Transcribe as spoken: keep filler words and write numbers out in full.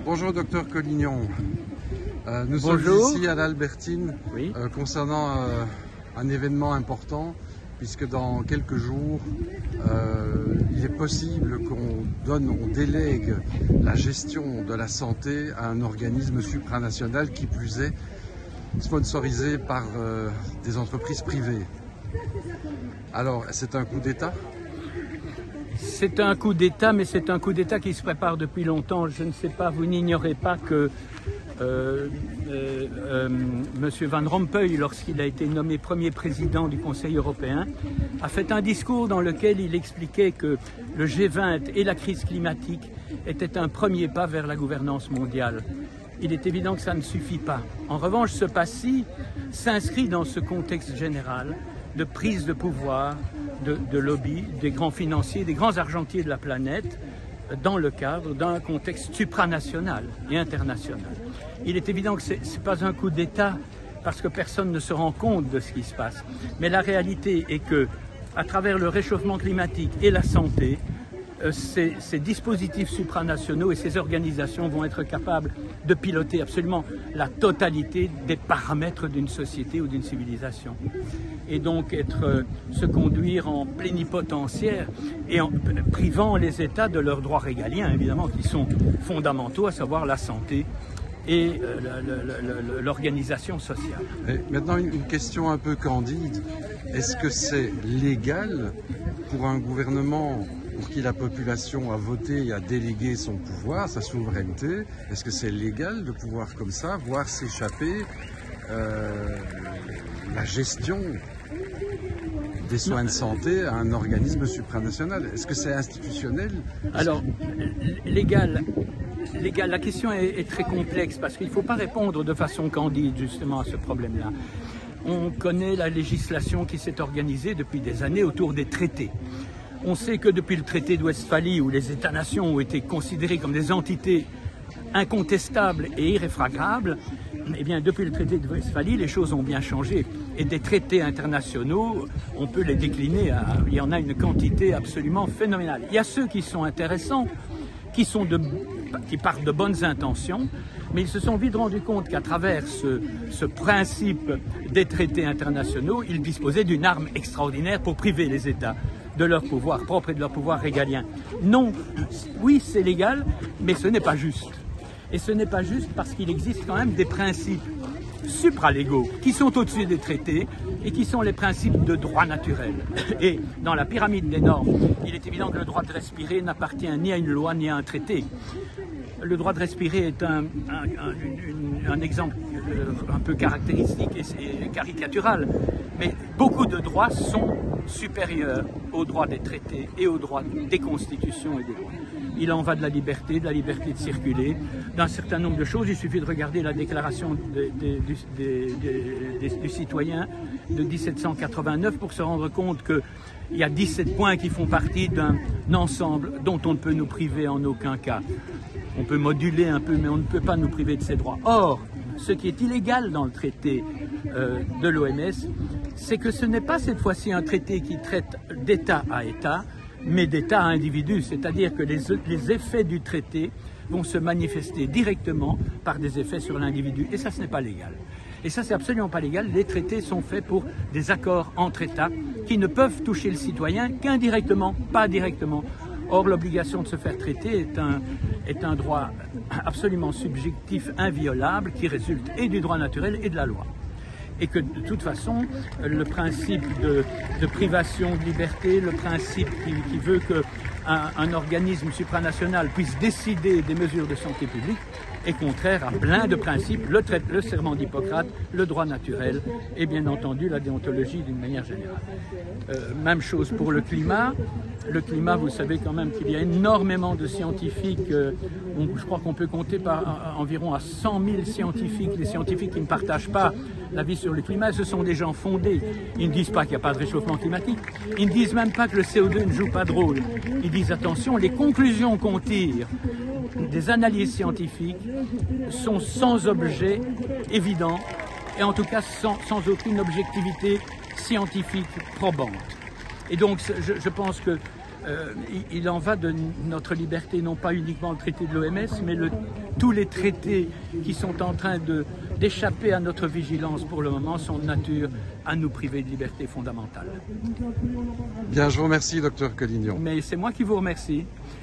Bonjour docteur Collignon. Euh, nous Bonjour. sommes ici à l'Albertine Oui. euh, concernant euh, un événement important puisque dans quelques jours euh, il est possible qu'on donne, on délègue la gestion de la santé à un organisme supranational qui plus est sponsorisé par euh, des entreprises privées. Alors c'est un coup d'État ? C'est un coup d'État, mais c'est un coup d'État qui se prépare depuis longtemps. Je ne sais pas, vous n'ignorez pas que euh, euh, euh, M. Van Rompuy, lorsqu'il a été nommé premier président du Conseil européen, a fait un discours dans lequel il expliquait que le G vingt et la crise climatique étaient un premier pas vers la gouvernance mondiale. Il est évident que ça ne suffit pas. En revanche, ce pas-ci s'inscrit dans ce contexte général de prise de pouvoir, de, de lobby, des grands financiers, des grands argentiers de la planète, dans le cadre d'un contexte supranational et international. Il est évident que ce n'est pas un coup d'État parce que personne ne se rend compte de ce qui se passe. Mais la réalité est que, à travers le réchauffement climatique et la santé, Ces, ces dispositifs supranationaux et ces organisations vont être capables de piloter absolument la totalité des paramètres d'une société ou d'une civilisation. Et donc être, euh, se conduire en plénipotentiaire et en privant les États de leurs droits régaliens, évidemment, qui sont fondamentaux, à savoir la santé et euh, l'organisation sociale. Et maintenant, une question un peu candide. Est-ce que c'est légal pour un gouvernement pour qui la population a voté et a délégué son pouvoir, sa souveraineté, est-ce que c'est légal de pouvoir comme ça voir s'échapper euh, la gestion des soins de santé à un organisme supranational? Est-ce que c'est institutionnel? Alors, légal, légal, la question est, est très complexe parce qu'il ne faut pas répondre de façon candide justement à ce problème-là. On connaît la législation qui s'est organisée depuis des années autour des traités. On sait que depuis le traité de Westphalie, où les États-nations ont été considérés comme des entités incontestables et irréfragables, eh bien, depuis le traité de Westphalie, les choses ont bien changé. Et des traités internationaux, on peut les décliner, à, il y en a une quantité absolument phénoménale. Il y a ceux qui sont intéressants, qui, sont de, qui partent de bonnes intentions, mais ils se sont vite rendus compte qu'à travers ce, ce principe des traités internationaux, ils disposaient d'une arme extraordinaire pour priver les États de leur pouvoir propre et de leur pouvoir régalien. Non, oui, c'est légal, mais ce n'est pas juste. Et ce n'est pas juste parce qu'il existe quand même des principes supralégaux qui sont au-dessus des traités et qui sont les principes de droit naturel. Et dans la pyramide des normes, il est évident que le droit de respirer n'appartient ni à une loi ni à un traité. Le droit de respirer est un, un, un, un exemple un peu caractéristique et caricatural, mais beaucoup de droits sont supérieurs aux droits des traités et aux droits des constitutions et des lois. Il en va de la liberté, de la liberté de circuler, d'un certain nombre de choses. Il suffit de regarder la déclaration des, des, des, des, des, du citoyen de mille sept cent quatre-vingt-neuf pour se rendre compte qu'il y a dix-sept points qui font partie d'un ensemble dont on ne peut nous priver en aucun cas. On peut moduler un peu, mais on ne peut pas nous priver de ces droits. Or, ce qui est illégal dans le traité euh, de l'O M S, c'est que ce n'est pas cette fois-ci un traité qui traite d'État à État, mais d'État à individu. C'est-à-dire que les, les effets du traité vont se manifester directement par des effets sur l'individu. Et ça, ce n'est pas légal. Et ça, c'est absolument pas légal. Les traités sont faits pour des accords entre États qui ne peuvent toucher le citoyen qu'indirectement, pas directement. Or, l'obligation de se faire traiter est un, est un droit absolument subjectif, inviolable, qui résulte et du droit naturel et de la loi. Et que de toute façon, le principe de, de privation de liberté, le principe qui, qui veut qu'un un organisme supranational puisse décider des mesures de santé publique est contraire à plein de principes, le, trait, le serment d'Hippocrate, le droit naturel et bien entendu la déontologie d'une manière générale. Euh, même chose pour le climat. Le climat, vous savez quand même qu'il y a énormément de scientifiques, euh, on, je crois qu'on peut compter par à, à, environ à cent mille scientifiques, les scientifiques qui ne partagent pas l'avis sur le climat, ce sont des gens fondés. Ils ne disent pas qu'il n'y a pas de réchauffement climatique, ils ne disent même pas que le C O deux ne joue pas de rôle. Ils disent attention, les conclusions qu'on tire des analyses scientifiques sont sans objet évident et en tout cas sans, sans aucune objectivité scientifique probante. Et donc je, je pense que euh, il, il en va de notre liberté, non pas uniquement le traité de l'O M S, mais le, tous les traités qui sont en train de, d'échapper à notre vigilance pour le moment sont de nature à nous priver de liberté fondamentale. Bien, je vous remercie, docteur Collignon. Mais c'est moi qui vous remercie.